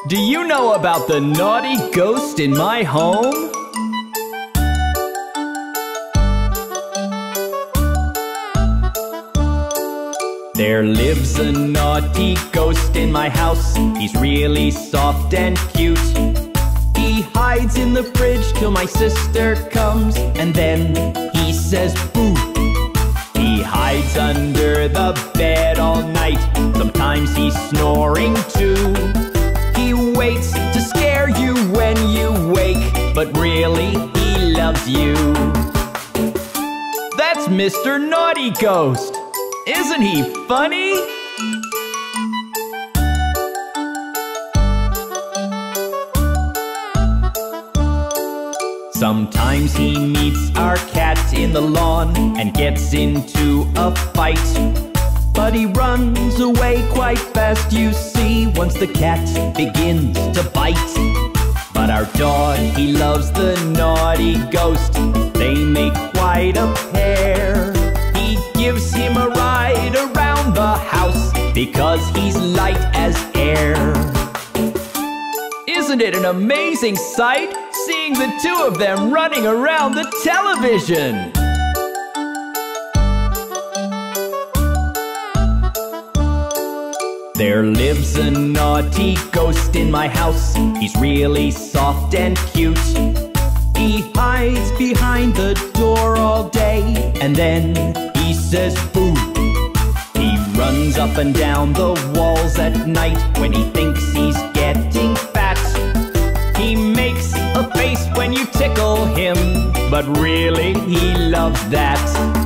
Do you know about the naughty ghost in my home? There lives a naughty ghost in my house. He's really soft and cute. He hides in the fridge till my sister comes, and then he says boo. He hides under the bed all night. Sometimes he's snoring too. He waits to scare you when you wake, but really he loves you. That's Mr. Naughty Ghost. Isn't he funny? Sometimes he meets our cat in the lawn and gets into a fight. But he runs away quite fast, you see, once the cat begins to bite. But our dog, he loves the naughty ghost. They make quite a pair. He gives him a ride around the house because he's light as air. Isn't it an amazing sight, seeing the two of them running around the television? There lives a naughty ghost in my house. He's really soft and cute. He hides behind the door all day, and then he says boo. He runs up and down the walls at night when he thinks he's getting fat. He makes a face when you tickle him, but really he loves that.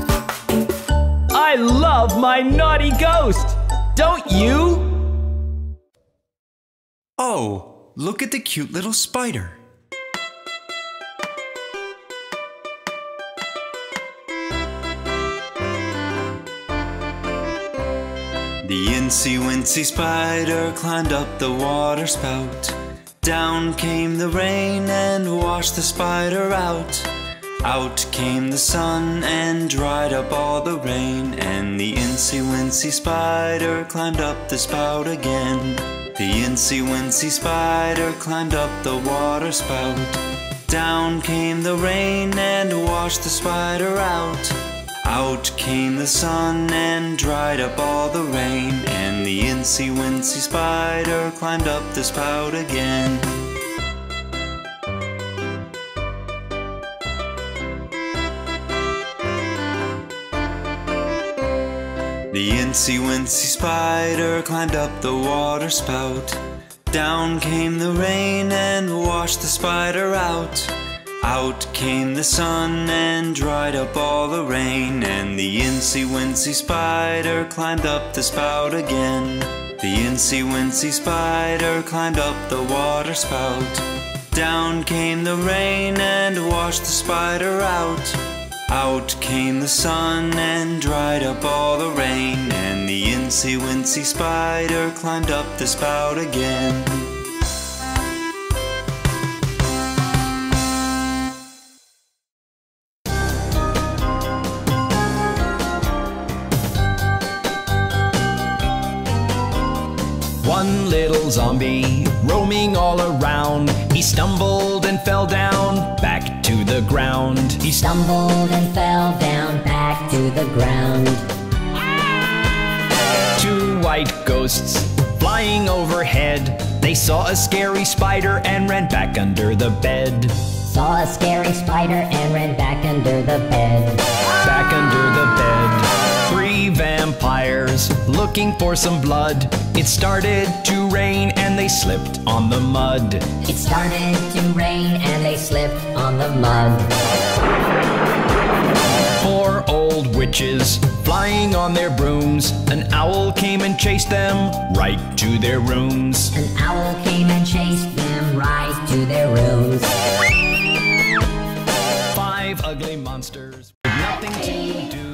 I love my naughty ghost, don't you? Oh, look at the cute little spider. The incy-wincy spider climbed up the water spout. Down came the rain and washed the spider out. Out came the sun and dried up all the rain. And the incy-wincy spider climbed up the spout again. The incy-wincy spider climbed up the water spout. Down came the rain and washed the spider out. Out came the sun and dried up all the rain. And the incy-wincy spider climbed up the spout again. The incy-wincy spider climbed up the water spout. Down came the rain and washed the spider out. Out came the sun and dried up all the rain. And the incy-wincy spider climbed up the spout again. The incy-wincy spider climbed up the water spout. Down came the rain and washed the spider out. Out came the sun and dried up all the rain. And the incy-wincy spider climbed up the spout again. One little zombie roaming all around. He stumbled and fell down back to the ground. He stumbled and fell down back to the ground. Two white ghosts flying overhead. They saw a scary spider and ran back under the bed. Saw a scary spider and ran back under the bed. Back under the bed. Three vampires looking for some blood. It started to rain and they slipped on the mud. It started to rain and they slipped on the mud. Four old witches flying on their brooms. An owl came and chased them right to their rooms. An owl came and chased them right to their rooms. Five ugly monsters with nothing to do.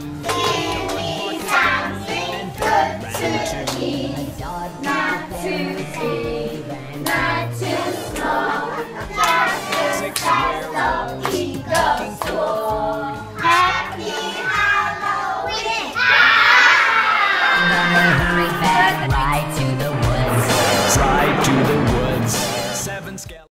Not too big, not too small. Just so he goes for Happy Halloween! And then they hurried back right to the woods. Right to the woods. seven skeleton.